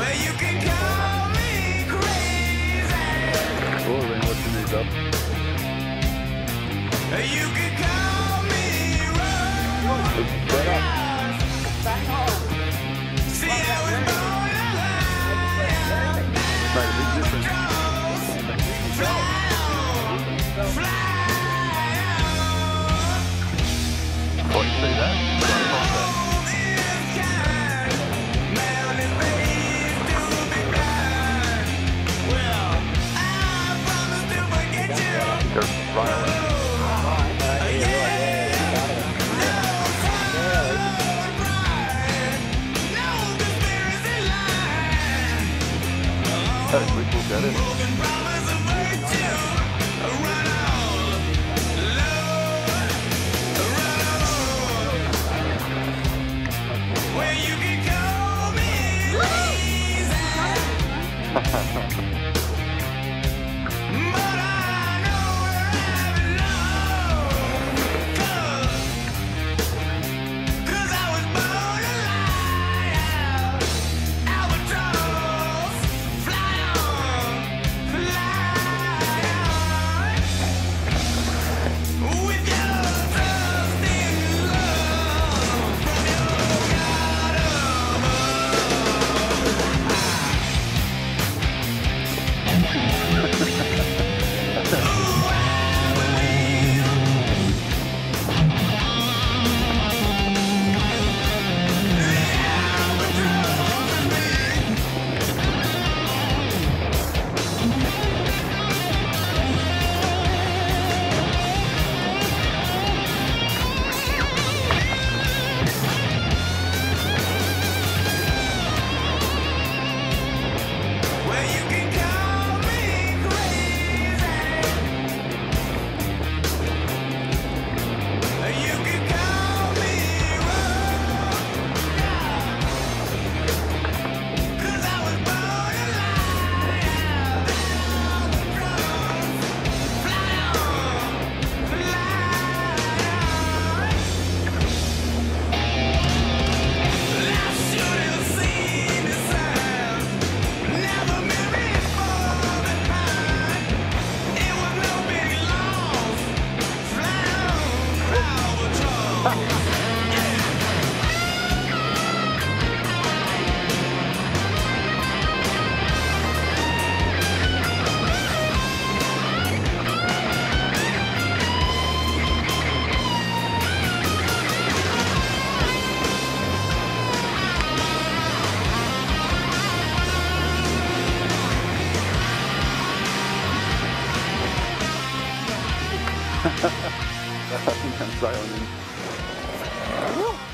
Well, you can call me crazy. Oh, Rain, what's your news up? You can call me wrong. Right up. See, I was born alive. Made a big difference. Fly on, fly on. Oh, you see that? They're violent. That is really cool, that is. I think I'm silent.